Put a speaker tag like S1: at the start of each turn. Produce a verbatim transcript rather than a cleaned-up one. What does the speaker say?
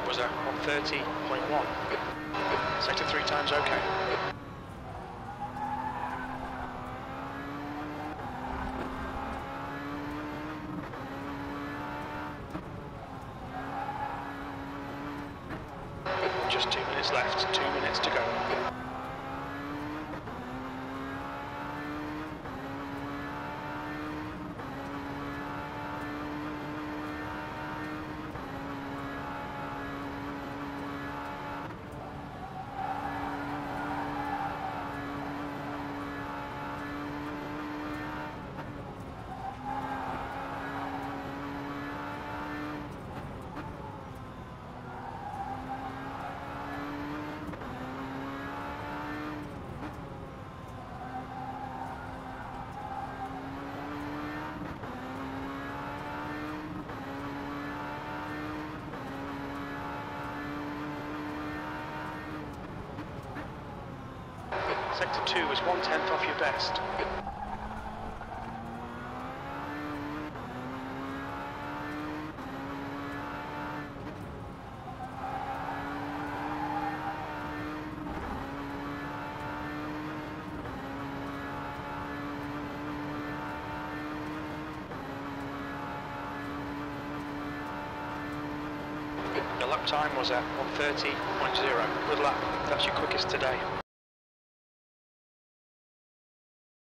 S1: lap was a one thirty point one. Sector three times okay. Just two minutes left, two minutes to go. Sector two was one tenth off your best. Your lap time was at one thirty point zero. Good lap. That's your quickest today.